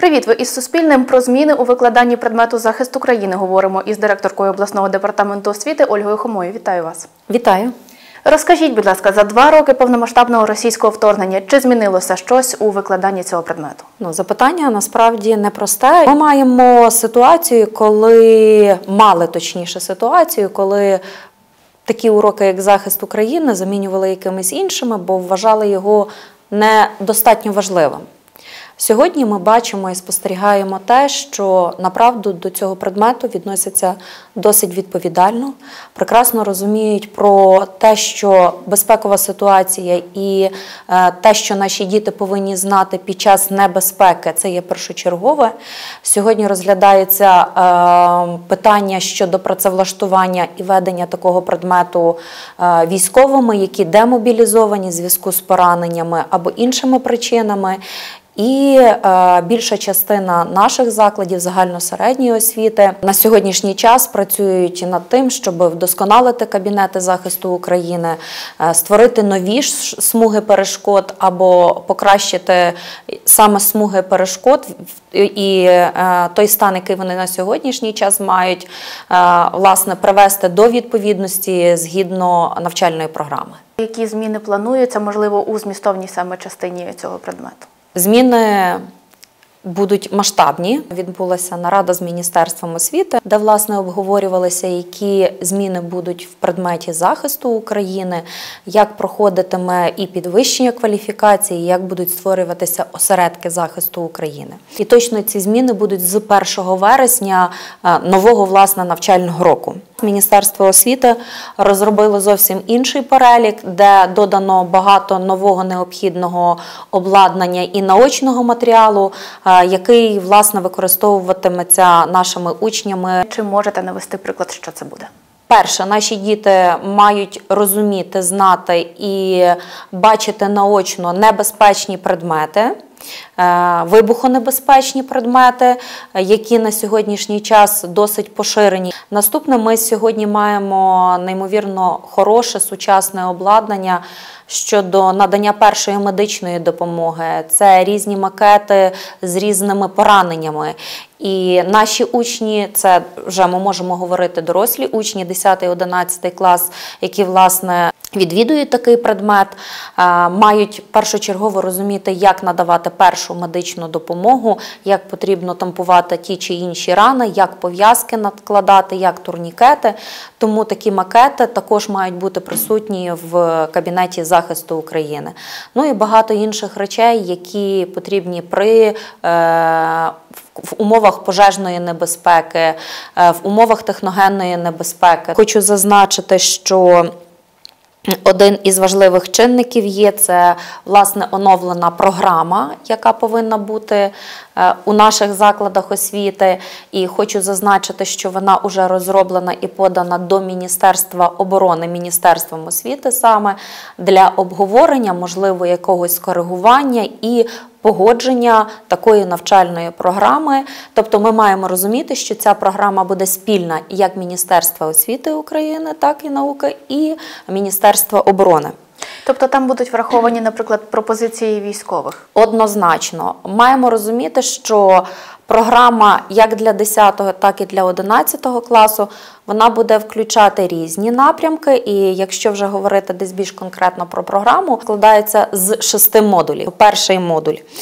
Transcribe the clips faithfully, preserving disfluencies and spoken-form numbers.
Привіт! Ви із Суспільним. Про зміни у викладанні предмету захист України говоримо із директоркою обласного департаменту освіти Ольгою Хомою. Вітаю вас. Вітаю. Розкажіть, будь ласка, за два роки повномасштабного російського вторгнення, чи змінилося щось у викладанні цього предмету? Ну, запитання насправді непросте. Ми маємо ситуацію, коли, мали точніше ситуацію, коли такі уроки, як захист України, замінювали якимись іншими, бо вважали його недостатньо важливим. Сьогодні ми бачимо і спостерігаємо те, що направду до цього предмету відносяться досить відповідально, прекрасно розуміють про те, що безпекова ситуація і те, що наші діти повинні знати під час небезпеки, це є першочергове. Сьогодні розглядається питання щодо працевлаштування і ведення такого предмету військовими, які демобілізовані в зв'язку з пораненнями або іншими причинами. І е, більша частина наших закладів загальносередньої освіти на сьогоднішній час працюють над тим, щоб вдосконалити кабінети захисту України, е, створити нові смуги перешкод або покращити саме смуги перешкод і е, той стан, який вони на сьогоднішній час мають, е, власне, привести до відповідності згідно навчальної програми. Які зміни плануються, можливо, у змістовній саме частині цього предмету? Зміни будуть масштабні. Відбулася нарада з Міністерством освіти, де, власне, обговорювалися, які зміни будуть в предметі захисту України, як проходитиме і підвищення кваліфікації, як будуть створюватися осередки захисту України. І точно ці зміни будуть з першого вересня нового, власне, навчального року. Міністерство освіти розробило зовсім інший перелік, де додано багато нового необхідного обладнання і наочного матеріалу, який, власне, використовуватиметься нашими учнями. Чи можете навести приклад, що це буде? Перше, наші діти мають розуміти, знати і бачити наочно небезпечні предмети, вибухонебезпечні предмети, які на сьогоднішній час досить поширені. Наступне, ми сьогодні маємо неймовірно хороше сучасне обладнання щодо надання першої медичної допомоги. Це різні макети з різними пораненнями. І наші учні, це вже ми можемо говорити дорослі учні, десятий-одинадцятий клас, які, власне, відвідують такий предмет, мають першочергово розуміти, як надавати першу медичну допомогу, як потрібно тампувати ті чи інші рани, як пов'язки накладати, як турнікети. Тому такі макети також мають бути присутні в кабінеті захисту України. Ну і багато інших речей, які потрібні при в умовах пожежної небезпеки, в умовах техногенної небезпеки. Хочу зазначити, що один із важливих чинників є, це, власне, оновлена програма, яка повинна бути у наших закладах освіти. І хочу зазначити, що вона вже розроблена і подана до Міністерства оборони, Міністерством освіти саме, для обговорення, можливо, якогось скоригування і погодження такої навчальної програми. Тобто ми маємо розуміти, що ця програма буде спільна як Міністерства освіти України, так і науки, і Міністерства оборони. Тобто там будуть враховані, наприклад, пропозиції військових? Однозначно. Маємо розуміти, що програма як для десятого, так і для одинадцятого класу, вона буде включати різні напрямки, і якщо вже говорити десь більш конкретно про програму, складається з шести модулів. Перший модуль –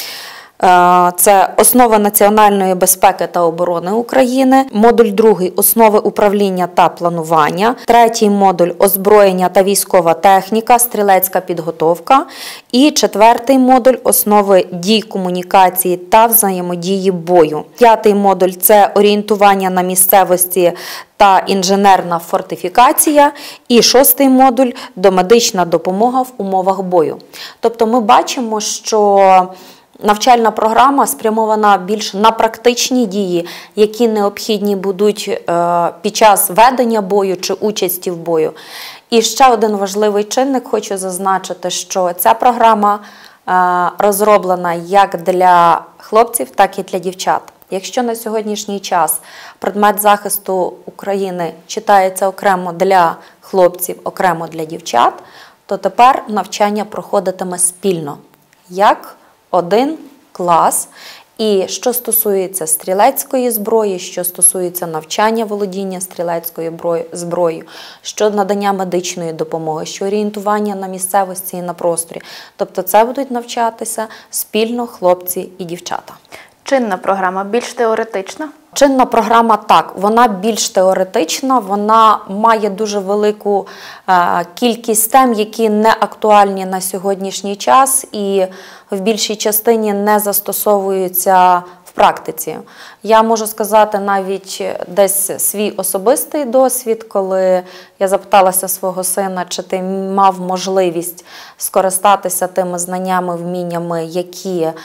це основи національної безпеки та оборони України. Модуль другий – основи управління та планування. Третій модуль – озброєння та військова техніка, стрілецька підготовка. І четвертий модуль – основи дій комунікації та взаємодії бою. П'ятий модуль – це орієнтування на місцевості та інженерна фортифікація. І шостий модуль – домедична допомога в умовах бою. Тобто ми бачимо, що навчальна програма спрямована більш на практичні дії, які необхідні будуть під час ведення бою чи участі в бою. І ще один важливий чинник, хочу зазначити, що ця програма розроблена як для хлопців, так і для дівчат. Якщо на сьогоднішній час предмет захисту України читається окремо для хлопців, окремо для дівчат, то тепер навчання проходитиме спільно, як один клас. І що стосується стрілецької зброї, що стосується навчання володіння стрілецькою зброєю, що надання медичної допомоги, що орієнтування на місцевості і на просторі. Тобто це будуть навчатися спільно хлопці і дівчата. Чинна програма більш теоретична? Чинна програма так, вона більш теоретична, вона має дуже велику е, кількість тем, які не актуальні на сьогоднішній час і в більшій частині не застосовуються в практиці. Я можу сказати навіть десь свій особистий досвід, коли я запиталася свого сина, чи ти мав можливість скористатися тими знаннями, вміннями, які е,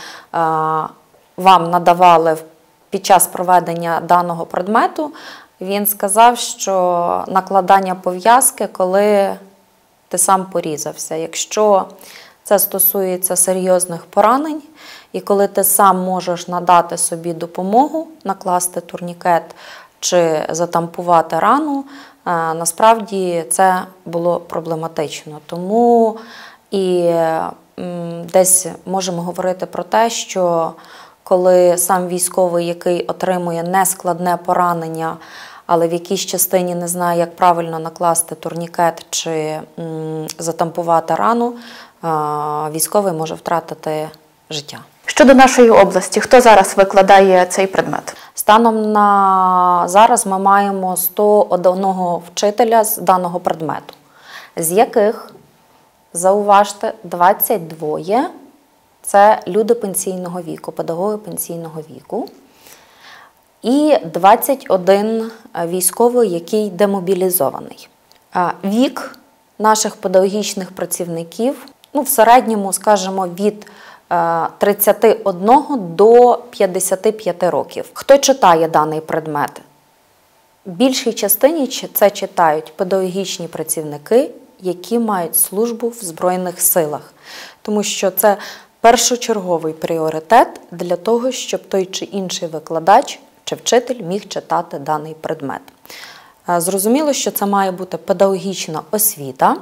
вам надавали в під час проведення даного предмету. Він сказав, що накладання пов'язки, коли ти сам порізався. Якщо це стосується серйозних поранень, і коли ти сам можеш надати собі допомогу, накласти турнікет чи затампувати рану, насправді це було проблематично. Тому і десь можемо говорити про те, що коли сам військовий, який отримує нескладне поранення, але в якійсь частині не знає, як правильно накласти турнікет чи м, затампувати рану, військовий може втратити життя. Щодо нашої області, хто зараз викладає цей предмет? Станом на зараз ми маємо сто один вчителя з даного предмету, з яких, зауважте, двадцять два – це люди пенсійного віку, педагоги пенсійного віку. І двадцять один військовий, який демобілізований. Вік наших педагогічних працівників, ну, в середньому, скажімо, від тридцяти одного до п'ятдесяти п'яти років. Хто читає даний предмет? В більшій частині це читають педагогічні працівники, які мають службу в Збройних силах. Тому що це першочерговий пріоритет для того, щоб той чи інший викладач чи вчитель міг читати даний предмет. Зрозуміло, що це має бути педагогічна освіта,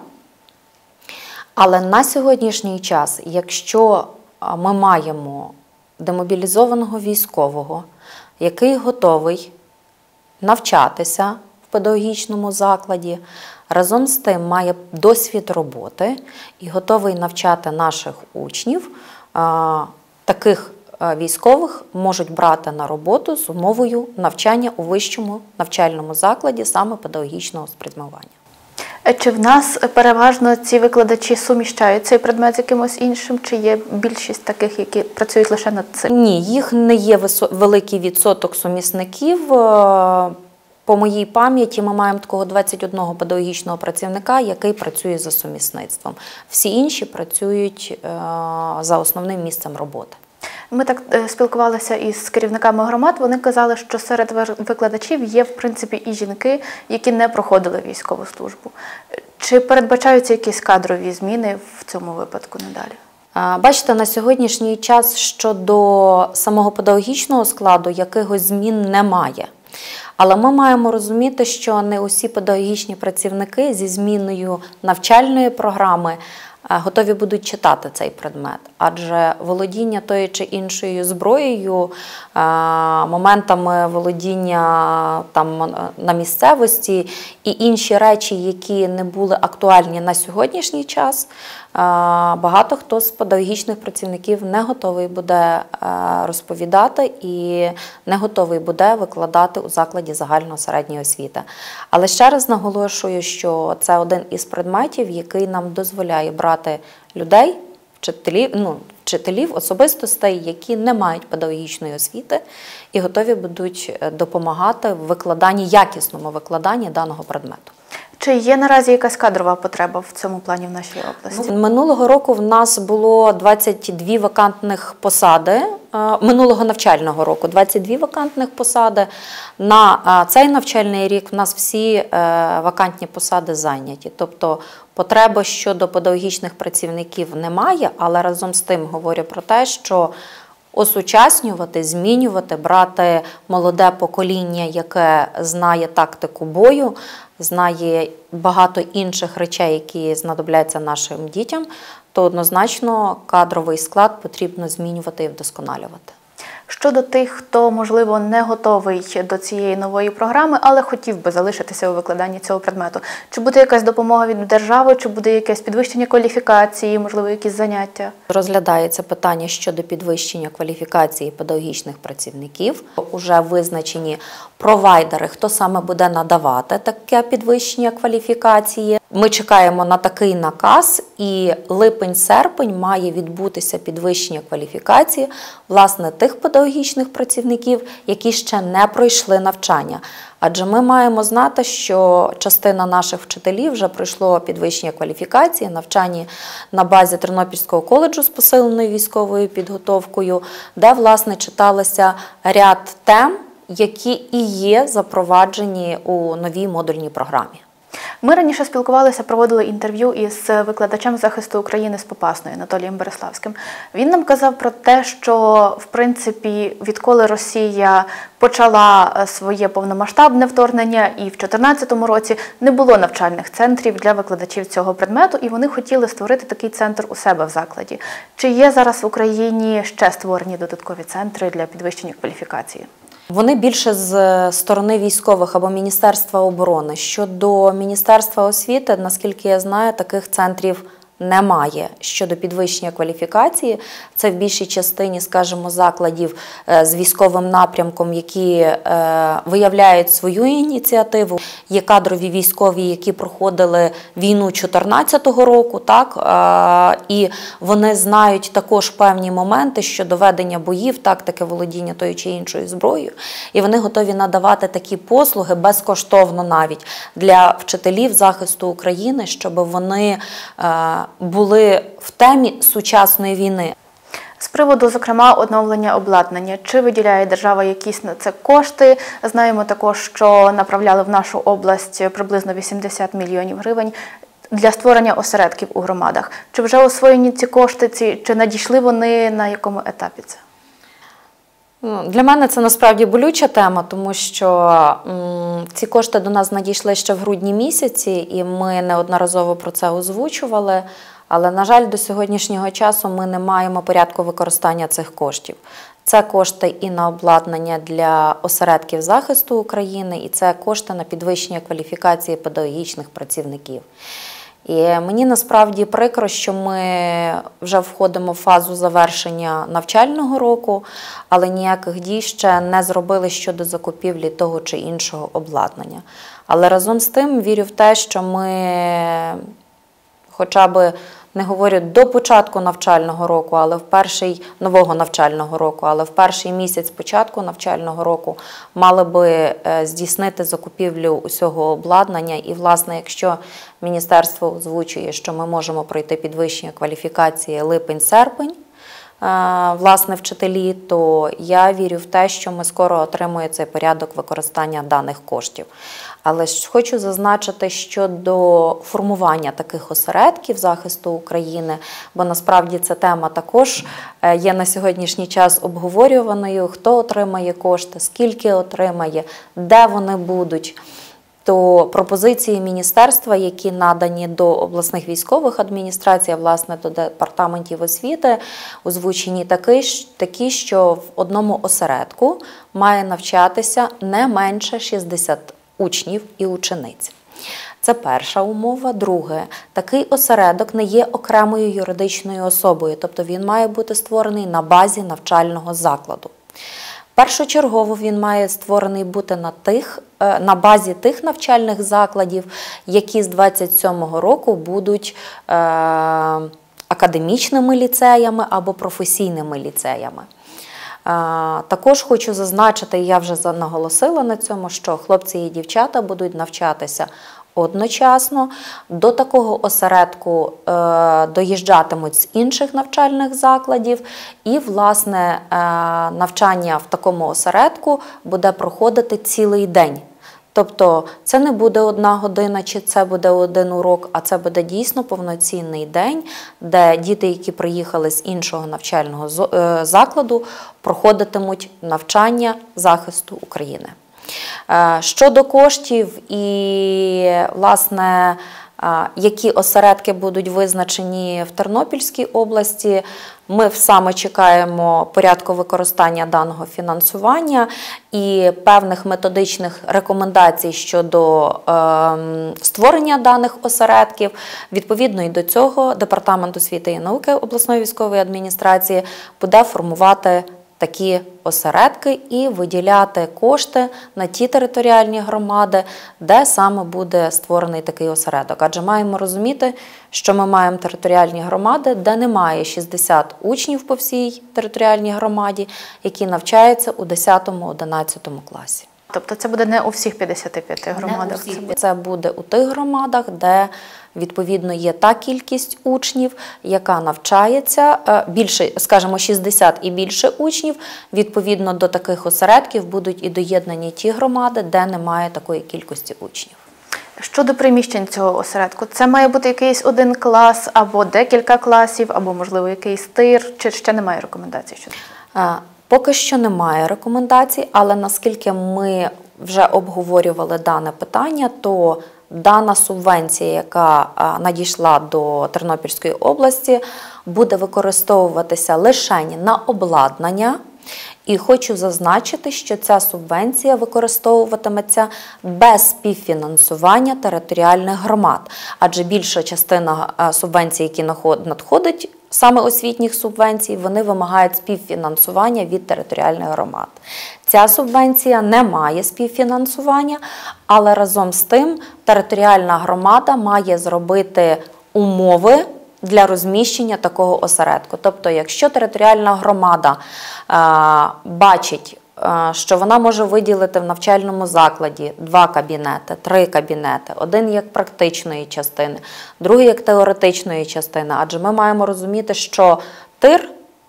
але на сьогоднішній час, якщо ми маємо демобілізованого військового, який готовий навчатися в педагогічному закладі, разом з тим має досвід роботи і готовий навчати наших учнів, таких військових можуть брати на роботу з умовою навчання у вищому навчальному закладі саме педагогічного спрямування. Чи в нас переважно ці викладачі суміщають цей предмет з якимось іншим, чи є більшість таких, які працюють лише над цим? Ні, їх не є великий відсоток сумісників. По моїй пам'яті ми маємо такого двадцять одного педагогічного працівника, який працює за сумісництвом. Всі інші працюють за основним місцем роботи. Ми так спілкувалися із керівниками громад, вони казали, що серед викладачів є, в принципі, і жінки, які не проходили військову службу. Чи передбачаються якісь кадрові зміни в цьому випадку надалі? Бачите, на сьогоднішній час щодо самого педагогічного складу якихось змін немає. Але ми маємо розуміти, що не усі педагогічні працівники зі зміною навчальної програми готові будуть читати цей предмет. Адже володіння тою чи іншою зброєю, моментами володіння там, на місцевості і інші речі, які не були актуальні на сьогоднішній час, багато хто з педагогічних працівників не готовий буде розповідати і не готовий буде викладати у закладі загальної середньої освіти. Але ще раз наголошую, що це один із предметів, який нам дозволяє брати людей, вчителів, ну, вчителів, особистостей, які не мають педагогічної освіти і готові будуть допомагати в викладанні, якісному викладанні даного предмету. Чи є наразі якась кадрова потреба в цьому плані в нашій області? Минулого року в нас було двадцять дві вакантних посади, минулого навчального року двадцять дві вакантних посади. На цей навчальний рік в нас всі вакантні посади зайняті. Тобто потреби щодо педагогічних працівників немає, але разом з тим говорю про те, що осучаснювати, змінювати, брати молоде покоління, яке знає тактику бою, знає багато інших речей, які знадобляться нашим дітям, то однозначно кадровий склад потрібно змінювати і вдосконалювати. Щодо тих, хто, можливо, не готовий до цієї нової програми, але хотів би залишитися у викладанні цього предмету, чи буде якась допомога від держави, чи буде якесь підвищення кваліфікації, можливо, якісь заняття? Розглядається питання щодо підвищення кваліфікації педагогічних працівників. Уже визначені провайдери, хто саме буде надавати таке підвищення кваліфікації. Ми чекаємо на такий наказ, і липень-серпень має відбутися підвищення кваліфікації, власне, тих педагогічних працівників, які ще не пройшли навчання. Адже ми маємо знати, що частина наших вчителів вже пройшло підвищення кваліфікації, навчання на базі Тернопільського коледжу з посиленою військовою підготовкою, де, власне, читалося ряд тем, які і є запроваджені у новій модульній програмі. Ми раніше спілкувалися, проводили інтерв'ю із викладачем захисту України з Попасної Анатолієм Береславським. Він нам казав про те, що, в принципі, відколи Росія почала своє повномасштабне вторгнення, і в дві тисячі чотирнадцятому році не було навчальних центрів для викладачів цього предмету, і вони хотіли створити такий центр у себе в закладі. Чи є зараз в Україні ще створені додаткові центри для підвищення кваліфікації? Вони більше з сторони військових або Міністерства оборони. Щодо Міністерства освіти, наскільки я знаю, таких центрів немає. Щодо підвищення кваліфікації, це в більшій частині, скажімо, закладів з військовим напрямком, які е, виявляють свою ініціативу. Є кадрові військові, які проходили війну дві тисячі чотирнадцятого року, так, е, і вони знають також певні моменти щодо ведення боїв, тактики володіння тою чи іншою зброєю, і вони готові надавати такі послуги безкоштовно навіть для вчителів захисту України, щоб вони е, були в темі сучасної війни. З приводу, зокрема, оновлення обладнання. Чи виділяє держава якісь на це кошти? Знаємо також, що направляли в нашу область приблизно вісімдесят мільйонів гривень для створення осередків у громадах. Чи вже освоєні ці кошти, ці, чи надійшли вони, на якому етапі це? Для мене це насправді болюча тема, тому що м, ці кошти до нас надійшли ще в грудні місяці, і ми неодноразово про це озвучували. Але, на жаль, до сьогоднішнього часу ми не маємо порядку використання цих коштів. Це кошти і на обладнання для осередків захисту України, і це кошти на підвищення кваліфікації педагогічних працівників. І мені насправді прикро, що ми вже входимо в фазу завершення навчального року, але ніяких дій ще не зробили щодо закупівлі того чи іншого обладнання. Але разом з тим вірю в те, що ми хоча б, не говорю до початку навчального року, але в перший, нового навчального року, але в перший місяць початку навчального року мали би здійснити закупівлю усього обладнання. І, власне, якщо міністерство озвучує, що ми можемо пройти підвищення кваліфікації липень-серпень, власне, вчителі, то я вірю в те, що ми скоро отримаємо цей порядок використання даних коштів. Але ж хочу зазначити щодо формування таких осередків захисту України, бо насправді ця тема також є на сьогоднішній час обговорюваною, хто отримає кошти, скільки отримає, де вони будуть. То пропозиції міністерства, які надані до обласних військових адміністрацій, а власне до департаментів освіти, озвучені такі, що в одному осередку має навчатися не менше шістдесят учнів і учениць. Це перша умова. Друге, такий осередок не є окремою юридичною особою, тобто він має бути створений на базі навчального закладу. Першочергово він має створений бути на, тих, на базі тих навчальних закладів, які з двадцять сьомого року будуть е, академічними ліцеями або професійними ліцеями. Також хочу зазначити, я вже наголосила на цьому, що хлопці і дівчата будуть навчатися одночасно. До такого осередку е, доїжджатимуть з інших навчальних закладів, і, власне, е, навчання в такому осередку буде проходити цілий день. Тобто це не буде одна година, чи це буде один урок, а це буде дійсно повноцінний день, де діти, які приїхали з іншого навчального закладу, проходитимуть навчання захисту України. Щодо коштів і, власне, які осередки будуть визначені в Тернопільській області. Ми саме чекаємо порядку використання даного фінансування і певних методичних рекомендацій щодо е, створення даних осередків. Відповідно і до цього Департамент освіти і науки обласної військової адміністрації буде формувати такі осередки і виділяти кошти на ті територіальні громади, де саме буде створений такий осередок. Адже маємо розуміти, що ми маємо територіальні громади, де немає шістдесят учнів по всій територіальній громаді, які навчаються у десятому-одинадцятому класі. Тобто це буде не у всіх п'ятдесяти п'яти громадах? Це буде. це буде у тих громадах, де відповідно є та кількість учнів, яка навчається, більше, скажімо, шістдесят і більше учнів, відповідно до таких осередків будуть і доєднані ті громади, де немає такої кількості учнів. Щодо приміщень цього осередку, це має бути якийсь один клас, або декілька класів, або, можливо, якийсь тир, чи ще немає рекомендацій щодо цього? Поки що немає рекомендацій, але наскільки ми вже обговорювали дане питання, то дана субвенція, яка надійшла до Тернопільської області, буде використовуватися лише на обладнання. І хочу зазначити, що ця субвенція використовуватиметься без співфінансування територіальних громад, адже більша частина субвенцій, які надходять, саме освітніх субвенцій, вони вимагають співфінансування від територіальних громад. Ця субвенція не має співфінансування, але разом з тим територіальна громада має зробити умови для розміщення такого осередку. Тобто, якщо територіальна громада е, бачить, е, що вона може виділити в навчальному закладі два кабінети, три кабінети, один як практичної частини, другий як теоретичної частини, адже ми маємо розуміти, що тир,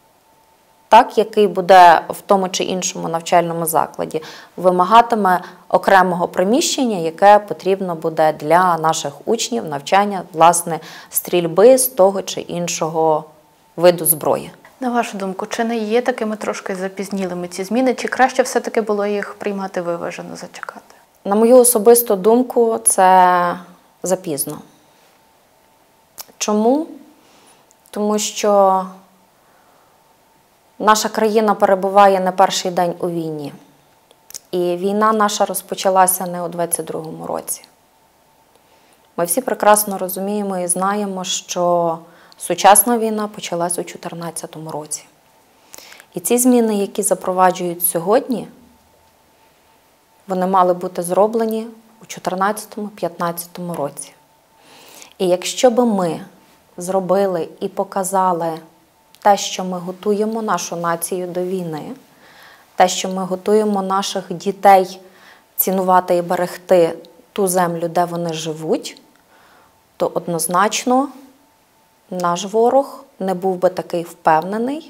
так, який буде в тому чи іншому навчальному закладі, вимагатиме окремого приміщення, яке потрібно буде для наших учнів навчання, власне, стрільби з того чи іншого виду зброї. На вашу думку, чи не є такими трошки запізнілими ці зміни, чи краще все-таки було їх приймати виважено, зачекати? На мою особисту думку, це запізно. Чому? Тому що наша країна перебуває не перший день у війні. І війна наша розпочалася не у двадцять другому році. Ми всі прекрасно розуміємо і знаємо, що сучасна війна почалась у чотирнадцятому році. І ці зміни, які запроваджують сьогодні, вони мали бути зроблені у чотирнадцятому-п'ятнадцятому році. І якщо би ми зробили і показали те, що ми готуємо нашу націю до війни, те, що ми готуємо наших дітей цінувати і берегти ту землю, де вони живуть, то однозначно наш ворог не був би такий впевнений,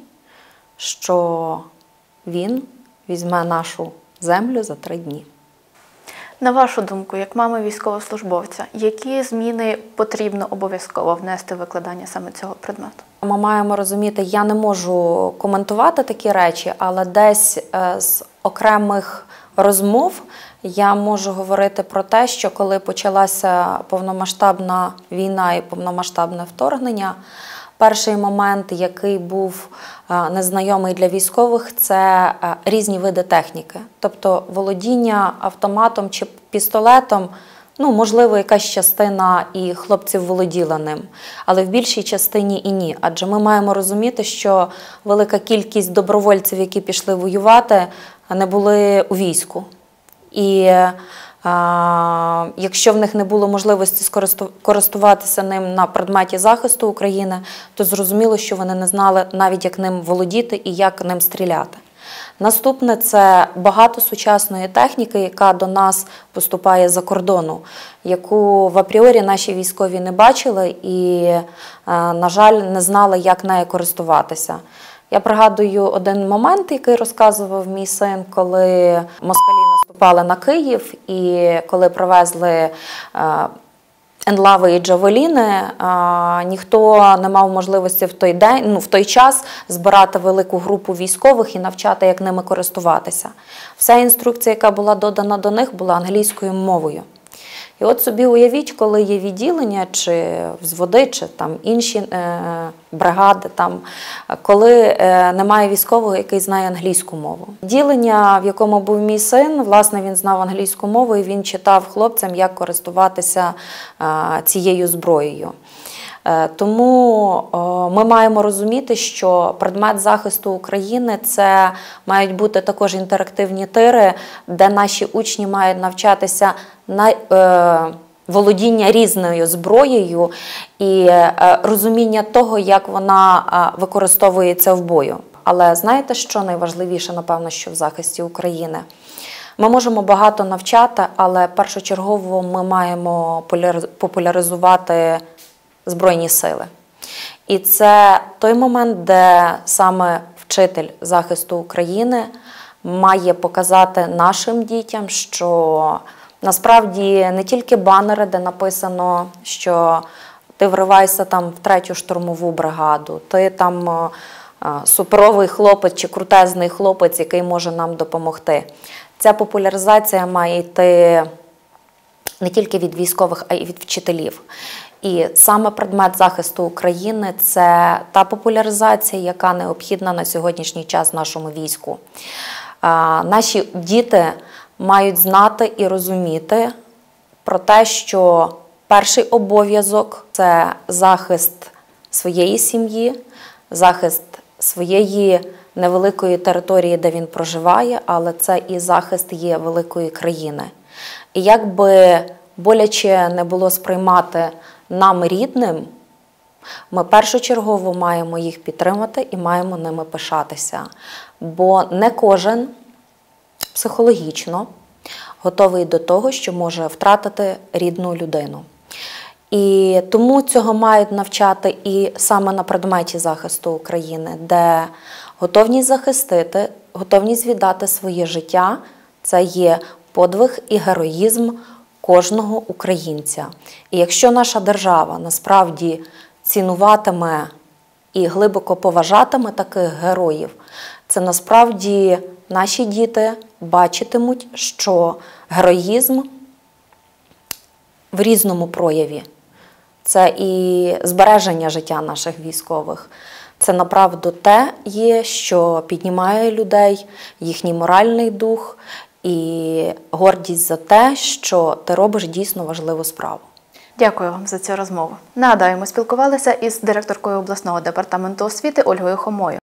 що він візьме нашу землю за три дні. На вашу думку, як мами військовослужбовця, які зміни потрібно обов'язково внести в викладання саме цього предмету? Ми маємо розуміти, я не можу коментувати такі речі, але десь з окремих розмов я можу говорити про те, що коли почалася повномасштабна війна і повномасштабне вторгнення, перший момент, який був незнайомий для військових, це різні види техніки. Тобто володіння автоматом чи пістолетом, ну, можливо, якась частина і хлопців володіла ним, але в більшій частині і ні. Адже ми маємо розуміти, що велика кількість добровольців, які пішли воювати, не були у війську. І а, якщо в них не було можливості користуватися ним на предметі захисту України, то зрозуміло, що вони не знали навіть, як ним володіти і як ним стріляти. Наступне – це багато сучасної техніки, яка до нас поступає з-за кордону, яку в апріорі наші військові не бачили і, на жаль, не знали, як нею користуватися. Я пригадую один момент, який розказував мій син, коли москалі наступали на Київ і коли привезли енлави і джавеліни, ніхто не мав можливості в той день, ну, в той час збирати велику групу військових і навчати, як ними користуватися. Вся інструкція, яка була додана до них, була англійською мовою. І от собі уявіть, коли є відділення, чи взводи, чи там інші е, бригади, там, коли е, немає військового, який знає англійську мову. Відділення, в якому був мій син, власне, він знав англійську мову і він читав хлопцям, як користуватися е, цією зброєю. Тому ми маємо розуміти, що предмет захисту України – це мають бути також інтерактивні тири, де наші учні мають навчатися на володіння різною зброєю і розуміння того, як вона використовується в бою. Але знаєте, що найважливіше, напевно, що в захисті України? Ми можемо багато навчати, але першочергово ми маємо популяризувати Збройні сили. І це той момент, де саме вчитель захисту України має показати нашим дітям, що насправді не тільки банери, де написано, що ти вривайся там в третю штурмову бригаду, ти там суперовий хлопець чи крутезний хлопець, який може нам допомогти. Ця популяризація має йти не тільки від військових, а й від вчителів. І саме предмет захисту України – це та популяризація, яка необхідна на сьогоднішній час нашому війську. Наші діти мають знати і розуміти про те, що перший обов'язок – це захист своєї сім'ї, захист своєї невеликої території, де він проживає, але це і захист є великої країни. І як би боляче не було сприймати нам рідним, ми першочергово маємо їх підтримати і маємо ними пишатися. Бо не кожен психологічно готовий до того, що може втратити рідну людину. І тому цього мають навчати і саме на предметі захисту України, де готовність захистити, готовність віддати своє життя – це є подвиг і героїзм кожного українця. І якщо наша держава насправді цінуватиме і глибоко поважатиме таких героїв, це насправді наші діти бачитимуть, що героїзм в різному прояві – це і збереження життя наших військових. Це направду те є, що піднімає людей, їхній моральний дух і гордість за те, що ти робиш дійсно важливу справу. Дякую вам за цю розмову. Нагадаю, ми спілкувалися із директоркою обласного департаменту освіти Ольгою Хомою.